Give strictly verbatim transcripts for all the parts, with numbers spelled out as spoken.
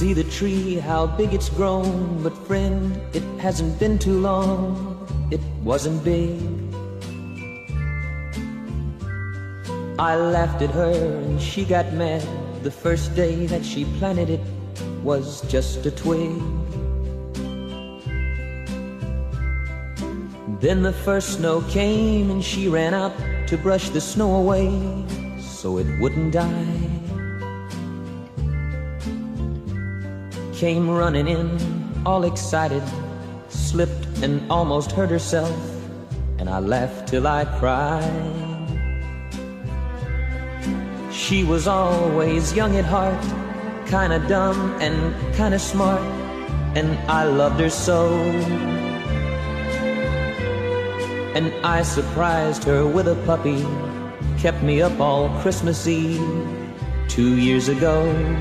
See the tree, how big it's grown, but friend, it hasn't been too long, it wasn't big. I laughed at her and she got mad. The first day that she planted it was just a twig. Then the first snow came and she ran out to brush the snow away so it wouldn't die. Came running in, all excited, slipped and almost hurt herself, and I laughed till I cried. She was always young at heart, kinda dumb and kinda smart, and I loved her so. And I surprised her with a puppy, kept me up all Christmas Eve two years ago.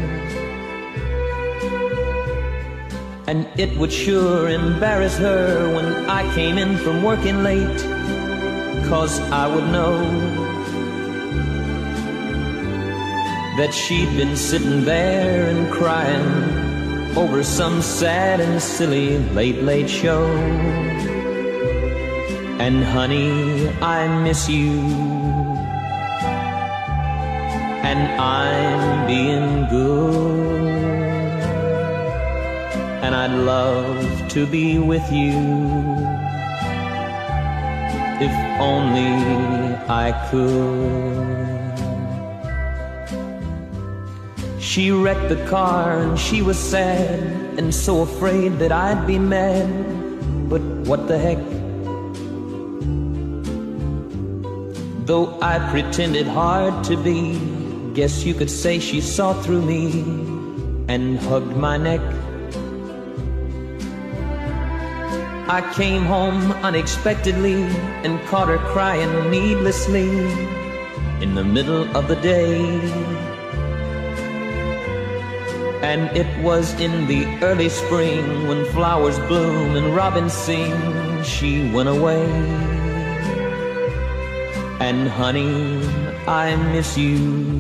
And it would sure embarrass her when I came in from working late, 'cause I would know that she'd been sitting there and crying over some sad and silly late, late show. And honey, I miss you, and I'm being good, and I'd love to be with you if only I could. She wrecked the car and she was sad and so afraid that I'd be mad, but what the heck? Though I pretended hard to be, guess you could say she saw through me and hugged my neck. I came home unexpectedly and caught her crying needlessly in the middle of the day. And it was in the early spring, when flowers bloom and robins sing, she went away. And honey, I miss you,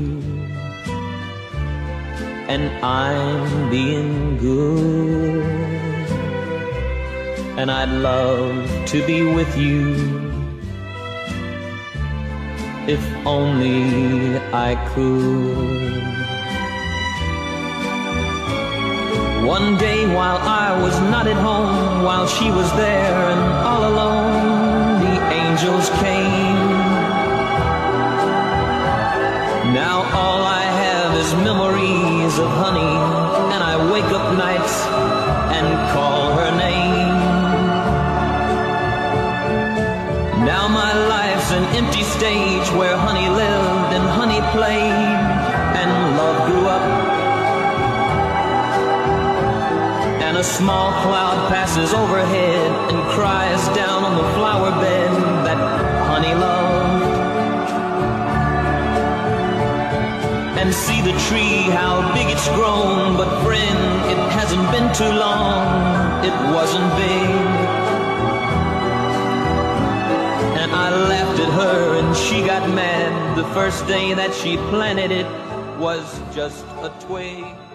and I'm being good, and I'd love to be with you if only I could. One day while I was not at home, while she was there and all alone, the angels came. Now all I have is memories of honey, and I wake up nights and call her name. Now my life's an empty stage where honey lived and honey played and love grew up. And a small cloud passes overhead and cries down on the flower bed that honey loved. And see the tree, how big it's grown, but friend, it hasn't been too long, it wasn't big. And I laughed at her and she got mad. The first day that she planted it was just a twig.